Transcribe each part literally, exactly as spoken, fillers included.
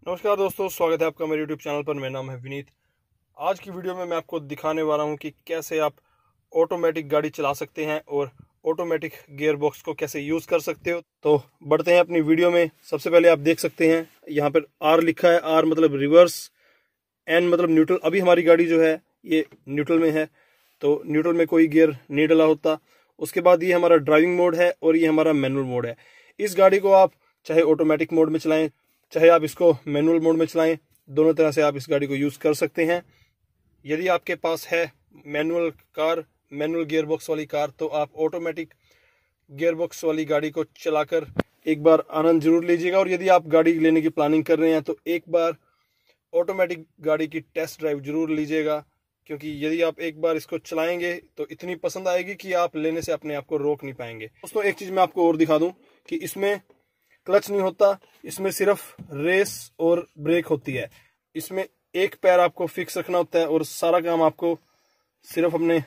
नमस्कार दोस्तों, स्वागत है आपका मेरे यूट्यूब चैनल पर। मेरा नाम है विनीत। आज की वीडियो में मैं आपको दिखाने वाला हूं कि कैसे आप ऑटोमेटिक गाड़ी चला सकते हैं और ऑटोमेटिक गियर बॉक्स को कैसे यूज़ कर सकते हो। तो बढ़ते हैं अपनी वीडियो में। सबसे पहले आप देख सकते हैं यहाँ पर आर लिखा है। आर मतलब रिवर्स, एन मतलब न्यूट्रल। अभी हमारी गाड़ी जो है ये न्यूट्रल में है, तो न्यूट्रल में कोई गियर नहीं डला होता। उसके बाद ये हमारा ड्राइविंग मोड है और ये हमारा मैनुअल मोड है। इस गाड़ी को आप चाहे ऑटोमेटिक मोड में चलाएं, चाहे आप इसको मैनुअल मोड में चलाएं, दोनों तरह से आप इस गाड़ी को यूज़ कर सकते हैं। यदि आपके पास है manual car, manual gear box वाली कार, तो आप ऑटोमेटिक गियर बॉक्स वाली गाड़ी को चलाकर एक बार आनंद जरूर लीजिएगा। और यदि आप गाड़ी लेने की प्लानिंग कर रहे हैं तो एक बार ऑटोमेटिक गाड़ी की टेस्ट ड्राइव जरूर लीजिएगा, क्योंकि यदि आप एक बार इसको चलाएंगे तो इतनी पसंद आएगी कि आप लेने से अपने आप को रोक नहीं पाएंगे। दोस्तों, एक चीज़ मैं आपको और दिखा दूं कि इसमें क्लच नहीं होता, इसमें सिर्फ रेस और ब्रेक होती है। इसमें एक पैर आपको फिक्स रखना होता है और सारा काम आपको सिर्फ अपने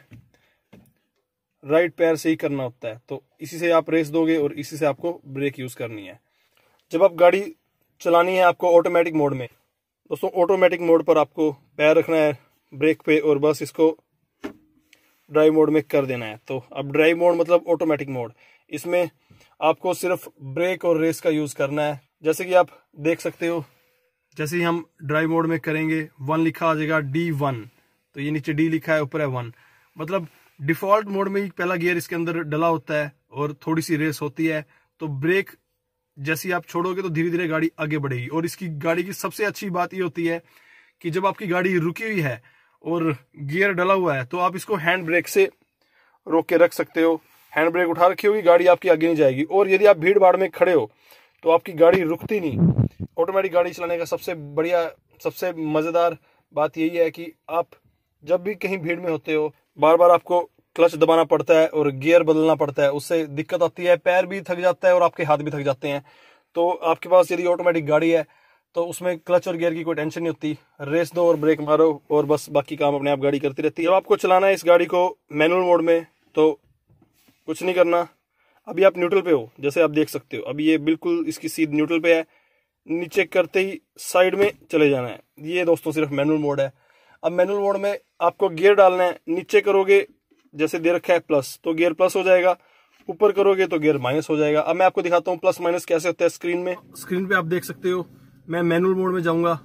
राइट पैर से ही करना होता है। तो इसी से आप रेस दोगे और इसी से आपको ब्रेक यूज करनी है। जब आप गाड़ी चलानी है आपको ऑटोमेटिक मोड में, दोस्तों ऑटोमेटिक मोड पर आपको पैर रखना है ब्रेक पे और बस इसको ड्राइव मोड में कर देना है। तो अब ड्राइव मोड मतलब ऑटोमेटिक मोड, इसमें आपको सिर्फ ब्रेक और रेस का यूज करना है। जैसे कि आप देख सकते हो, जैसे ही हम ड्राइव मोड में करेंगे वन लिखा आ जाएगा डी वन, तो ये नीचे डी लिखा है, ऊपर है वन। मतलब डिफॉल्ट मोड में ही पहला गियर इसके अंदर डला होता है और थोड़ी सी रेस होती है। तो ब्रेक जैसे ही आप छोड़ोगे तो धीरे धीरे गाड़ी आगे बढ़ेगी। और इसकी गाड़ी की सबसे अच्छी बात ये होती है कि जब आपकी गाड़ी रुकी हुई है और गियर डला हुआ है तो आप इसको हैंड ब्रेक से रोक के रख सकते हो। हैंड ब्रेक उठा रखी होगी, गाड़ी आपकी आगे नहीं जाएगी। और यदि आप भीड़ भाड़ में खड़े हो तो आपकी गाड़ी रुकती नहीं। ऑटोमेटिक गाड़ी चलाने का सबसे बढ़िया, सबसे मज़ेदार बात यही है कि आप जब भी कहीं भीड़ में होते हो, बार बार आपको क्लच दबाना पड़ता है और गियर बदलना पड़ता है, उससे दिक्कत आती है, पैर भी थक जाता है और आपके हाथ भी थक जाते हैं। तो आपके पास यदि ऑटोमेटिक गाड़ी है तो उसमें क्लच और गियर की कोई टेंशन नहीं होती। रेस दो और ब्रेक मारो और बस बाकी काम अपने आप गाड़ी करती रहती है। जब आपको चलाना है इस गाड़ी को मैनुअल मोड में तो कुछ नहीं करना। अभी आप न्यूट्रल पे हो, जैसे आप देख सकते हो, अभी ये बिल्कुल इसकी सीध न्यूट्रल पे है। नीचे करते ही साइड में चले जाना है। ये दोस्तों सिर्फ मैनुअल मोड है। अब मैनुअल मोड में आपको गियर डालना है। नीचे करोगे जैसे दे रखा है प्लस, तो गियर प्लस हो जाएगा। ऊपर करोगे तो गियर माइनस हो जाएगा। अब मैं आपको दिखाता हूँ प्लस माइनस कैसे होता है स्क्रीन में। स्क्रीन पे आप देख सकते हो, मैं मैनुअल मोड में जाऊंगा।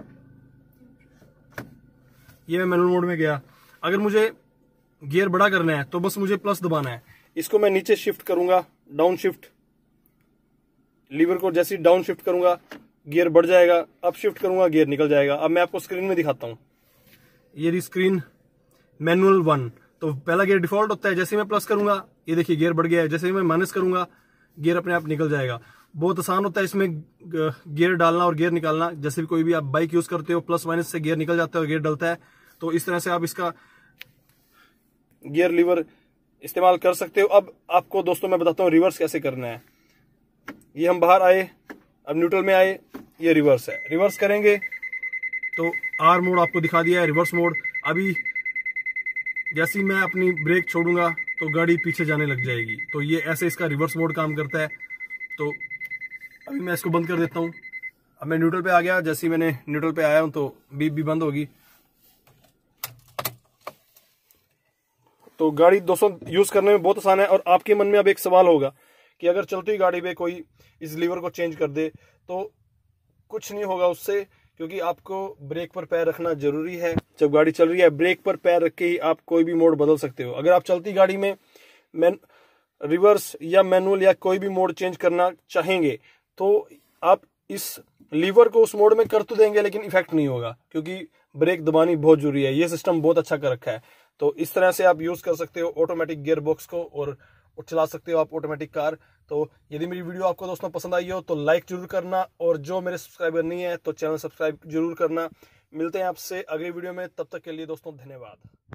ये मैं मैनुअल मोड में गया। अगर मुझे गियर बड़ा करना है तो बस मुझे प्लस दबाना है। इसको मैं नीचे शिफ्ट करूंगा, डाउन शिफ्ट, लीवर को जैसे डाउन शिफ्ट करूंगा गियर बढ़ जाएगा। अप शिफ्ट करूंगा गियर निकल जाएगा। अब मैं आपको स्क्रीन में दिखाता हूं। ये रही स्क्रीन मैनुअल वन। तो पहला गियर डिफॉल्ट होता है, जैसे ही मैं प्लस करूंगा ये देखिए गियर बढ़ गया है। जैसे ही मैं माइनस करूंगा गियर अपने आप निकल जाएगा। बहुत आसान होता है इसमें गियर डालना और गियर निकालना। जैसे भी कोई भी आप बाइक यूज करते हो, प्लस माइनस से गियर निकल जाता है और गियर डलता है। तो इस तरह से आप इसका गियर लीवर इस्तेमाल कर सकते हो। अब आपको दोस्तों मैं बताता हूँ रिवर्स कैसे करना है। ये हम बाहर आए, अब न्यूट्रल में आए, ये रिवर्स है। रिवर्स करेंगे तो आर मोड आपको दिखा दिया है, रिवर्स मोड। अभी जैसे ही मैं अपनी ब्रेक छोड़ूंगा तो गाड़ी पीछे जाने लग जाएगी। तो ये ऐसे इसका रिवर्स मोड काम करता है। तो अभी मैं इसको बंद कर देता हूँ। अब मैं न्यूट्रल पे आ गया। जैसे ही मैंने न्यूट्रल पे आया हूँ तो बीप भी बंद होगी। तो गाड़ी दोस्तों यूज करने में बहुत आसान है। और आपके मन में अब एक सवाल होगा कि अगर चलती गाड़ी पे कोई इस लीवर को चेंज कर दे तो कुछ नहीं होगा उससे, क्योंकि आपको ब्रेक पर पैर रखना जरूरी है। जब गाड़ी चल रही है ब्रेक पर पैर रख के ही आप कोई भी मोड बदल सकते हो। अगर आप चलती गाड़ी में मैन रिवर्स या मैनुअल या कोई भी मोड चेंज करना चाहेंगे तो आप इस लीवर को उस मोड में कर तो देंगे, लेकिन इफेक्ट नहीं होगा, क्योंकि ब्रेक दबानी बहुत जरूरी है। ये सिस्टम बहुत अच्छा कर रखा है। तो इस तरह से आप यूज कर सकते हो ऑटोमेटिक गियर बॉक्स को और चला सकते हो आप ऑटोमेटिक कार। तो यदि मेरी वीडियो आपको दोस्तों पसंद आई हो तो लाइक जरूर करना, और जो मेरे सब्सक्राइबर नहीं है तो चैनल सब्सक्राइब जरूर करना। मिलते हैं आपसे अगली वीडियो में, तब तक के लिए दोस्तों धन्यवाद।